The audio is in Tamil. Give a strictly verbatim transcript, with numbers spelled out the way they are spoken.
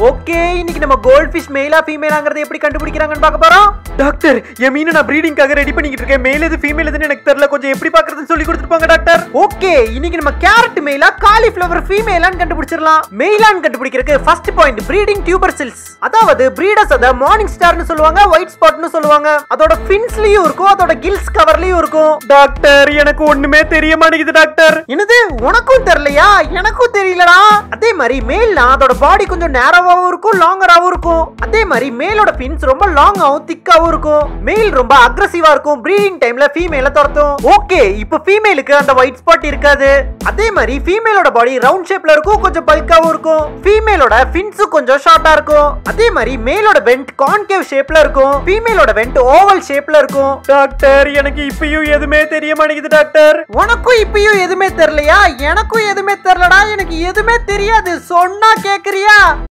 ஓகே, இன்னைக்கு நம்ம கோல்ட் ஃபிஷ் மேலா ஃபீமேலாங்கறத எப்படி கண்டுபிடிக்கறாங்கன்னு பார்க்க போறோம். டாக்டர், என் மீனை நான் ப்ரீடிங்காக ரெடி பண்ணிட்டு இருக்கேன். மேல் எது ஃபீமேல் எதுன்னு எனக்கு தெரியல. கொஞ்சம் எப்படி பார்க்கறதுன்னு சொல்லி கொடுத்துருப்பாங்க டாக்டர். ஓகே, இன்னைக்கு நம்ம கேரட் மேலா காலிஃப்ளவர் ஃபீமேலான்னு கண்டுபிடிச்சிரலாம். மேலான்னு கண்டுபிடிக்கிறதுக்கு first point breeding tubercles. அதாவது பிரீடர்ஸ் அத மார்னிங் ஸ்டார்னு சொல்லுவாங்க, ஒயிட் ஸ்பாட்னு சொல்லுவாங்க. அதோட ஃபின்ஸ்லயும் இருக்கும், அதோட கில்ஸ் கவர்லயும் இருக்கும். டாக்டர், எனக்கு ஒண்ணுமே தெரிய மாட்டேங்குது டாக்டர். என்னது, உனக்கும் தெரியலையா? எனக்கும் தெரியலடா. அதே மாதிரி மேல்னா அதோட பாடி கொஞ்சம் நேரோவாவும் இருக்கும், லாங்கராவும் இருக்கும். அதே மாதிரி மேலோட ஃபின்ஸ் ரொம்ப லாங்காவும் திக்காவும் இருக்கும். மேல் ரொம்ப அக்ரெசிவா இருக்கும், ப்ரீடிங் டைம்ல ஃபீமேல துரத்தும். ஓகே, இப்போ ஃபீமேலுக்கு அந்த ஒயிட் ஸ்பாட் இருக்காது. அதே மாதிரி ஃபீமேலோட பாடி ரவுண்ட் ஷேப்ல இருக்கும், கொஞ்சம் பல்காவும் இருக்கும். ஃபீமேலோட ஃபின்ஸ் கொஞ்சம் ஷார்ட்டா இருக்கும். அதே மாதிரி மேலோட வென்ட் கான்கேவ் ஷேப்ல இருக்கும், ஃபீமேலோட வென்ட் ஓவல் ஷேப்ல இருக்கும். டாக்டர், எனக்கு இப்பயும் எதுவுமே தெரிய மாட்டேங்குது டாக்டர். உனக்கும் இப்பயும் எதுவுமே தெரியலையா? எனக்கும் எதுவுமே தெரியலடா. எனக்கு எதுவுமே தெரியாது, சொன்னா கேக்குறியா?